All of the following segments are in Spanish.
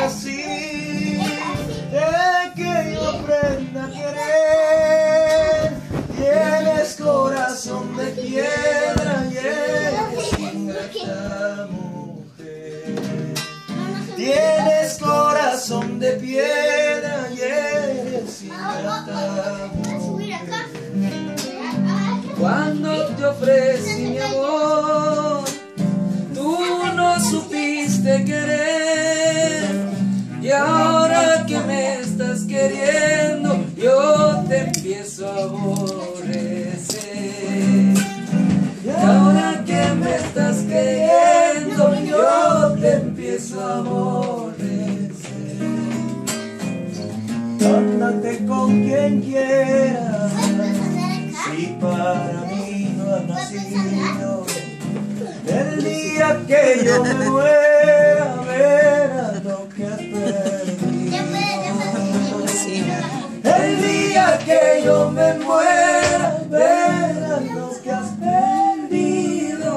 así, de que yo aprenda a querer. Tienes corazón de piedra y eres ingrata mujer. Tienes corazón de piedra y eres ingrata mujer. Cuando te ofrecí mi amor, tú no supiste querer, y ahora que me estás queriendo, yo te empiezo a aborrecer. Y ahora que me estás queriendo, yo te empiezo a aborrecer. Ándate con quien quieras, si para mí no has nacido. El día que yo me muera, verás lo que has perdido. El día que yo me muera, verás lo que has perdido.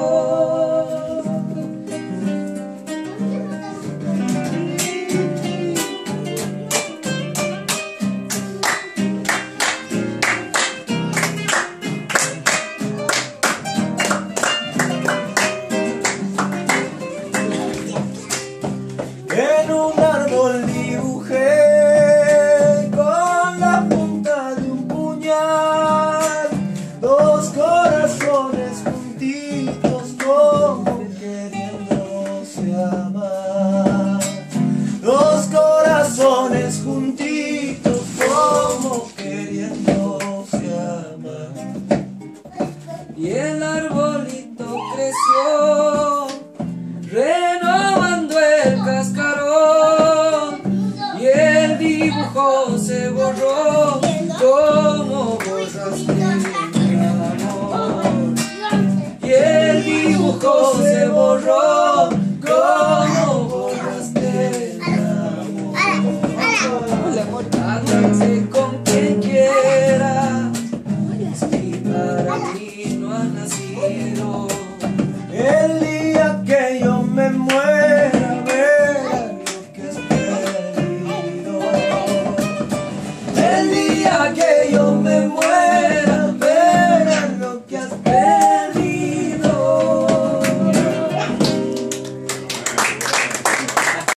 En un árbol dibujé con la punta de un puñal dos corazones juntitos como queriéndose amar. Dos corazones juntitos como queriéndose amar. Y el arbolito creció renovando el cascarón, y el dibujo se borró como borraste mi amor. Y el dibujo se borró como borraste mi amor. Ándase con